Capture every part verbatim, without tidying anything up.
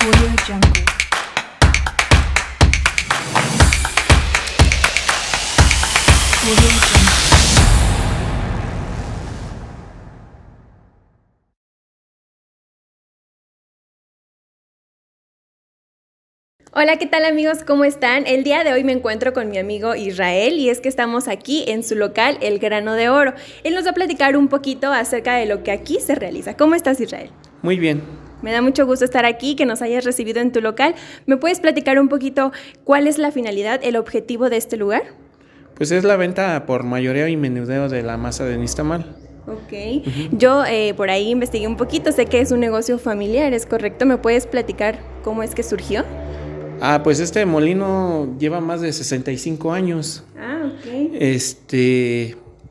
Audio Jungle. Audio Jungle. Hola, ¿qué tal amigos? ¿Cómo están? El día de hoy me encuentro con mi amigo Israel y es que estamos aquí en su local El Grano de Oro. Él nos va a platicar un poquito acerca de lo que aquí se realiza. ¿Cómo estás, Israel? Muy bien. Me da mucho gusto estar aquí, que nos hayas recibido en tu local. ¿Me puedes platicar un poquito cuál es la finalidad, el objetivo de este lugar? Pues es la venta por mayoreo y menudeo de la masa de nixtamal. Ok, uh-huh. Yo eh, por ahí investigué un poquito, sé que es un negocio familiar, ¿es correcto? ¿Me puedes platicar cómo es que surgió? Ah, pues este molino lleva más de sesenta y cinco años. Ah, ok. Este,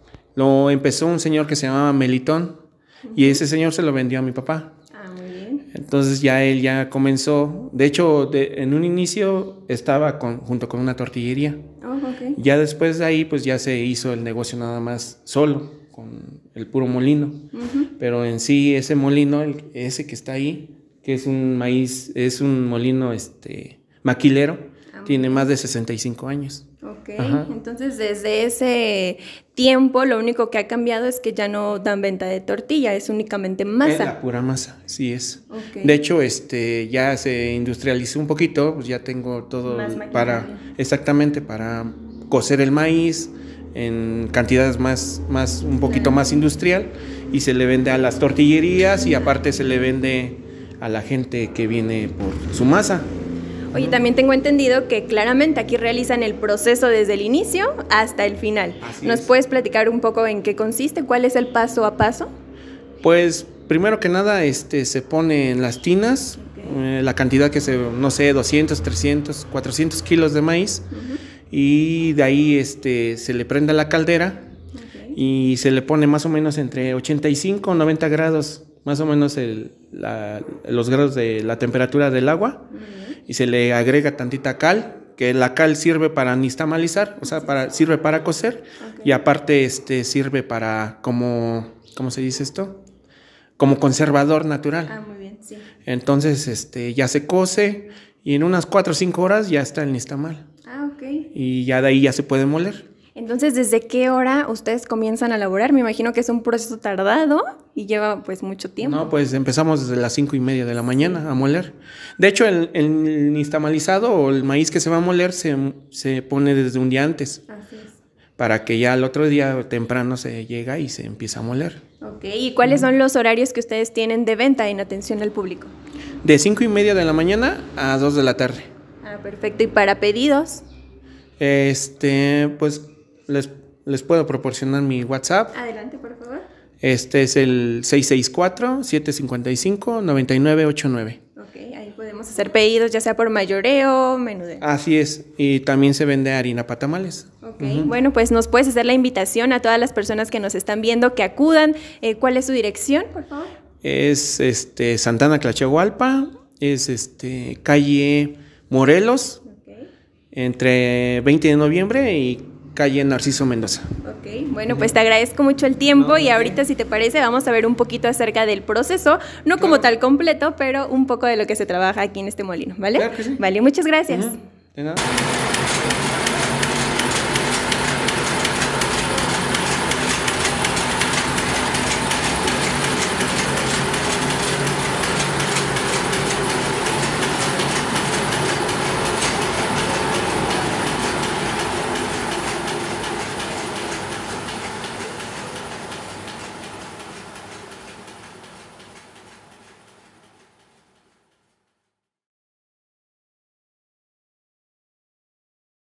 lo empezó un señor que se llamaba Melitón, uh-huh. Y ese señor se lo vendió a mi papá. Ah, muy bien. Entonces ya él ya comenzó, de hecho de, en un inicio estaba con, junto con una tortillería. Oh, okay. Ya después de ahí pues ya se hizo el negocio nada más solo, con el puro molino. Uh-huh. Pero en sí ese molino, el, ese que está ahí, que es un maíz, es un molino este... maquilero, ah, tiene más de sesenta y cinco años. Ok, ajá. Entonces desde ese tiempo lo único que ha cambiado es que ya no dan venta de tortilla, es únicamente masa. Es la pura masa, sí es. Okay. De hecho, este, ya se industrializó un poquito, pues ya tengo todo para, exactamente, para cocer el maíz en cantidades más, más un poquito ah. más industrial, y se le vende a las tortillerías y aparte se le vende a la gente que viene por su masa. Oye, también tengo entendido que claramente aquí realizan el proceso desde el inicio hasta el final. Así ¿Nos es. puedes platicar un poco en qué consiste? ¿Cuál es el paso a paso? Pues primero que nada este, se pone en las tinas, okay. eh, la cantidad que se, no sé, doscientos, trescientos, cuatrocientos kilos de maíz, uh-huh. Y de ahí este, se le prende la caldera, okay. Y se le pone más o menos entre ochenta y cinco, noventa grados, más o menos el, la, los grados de la temperatura del agua. Uh-huh. Y se le agrega tantita cal, que la cal sirve para nixtamalizar, o sea, para, sirve para cocer, okay. Y aparte este, sirve para, como, ¿cómo se dice esto? Como conservador natural. Ah, muy bien, sí. Entonces este, ya se cose y en unas cuatro o cinco horas ya está el nixtamal. Ah, ok. Y ya de ahí ya se puede moler. Entonces, ¿desde qué hora ustedes comienzan a elaborar? Me imagino que es un proceso tardado y lleva pues mucho tiempo. No, pues empezamos desde las cinco y media de la mañana a moler. De hecho, el, el nixtamalizado o el maíz que se va a moler se, se pone desde un día antes. Así es. Para que ya al otro día temprano se llega y se empieza a moler. Ok, ¿y cuáles son los horarios que ustedes tienen de venta en atención al público? De cinco y media de la mañana a dos de la tarde. Ah, perfecto. ¿Y para pedidos? Este, pues... Les, les puedo proporcionar mi WhatsApp. Adelante, por favor. Este es el seis seis cuatro, siete cinco cinco, nueve nueve ocho nueve. Ok, ahí podemos hacer pedidos, ya sea por mayoreo, menudeo. Así es, y también se vende harina para tamales. Ok, uh-huh. Bueno, pues nos puedes hacer la invitación a todas las personas que nos están viendo, que acudan. Eh, ¿Cuál es su dirección, por favor? Es este, Santana Tlachiahualpa, es este, calle Morelos, okay. Entre veinte de noviembre y calle Narciso Mendoza. Ok, bueno, pues te agradezco mucho el tiempo no, y ahorita, si te parece, vamos a ver un poquito acerca del proceso, no claro. Como tal completo, pero un poco de lo que se trabaja aquí en este molino, ¿vale? Claro que sí. Vale, muchas gracias. Uh-huh. De nada.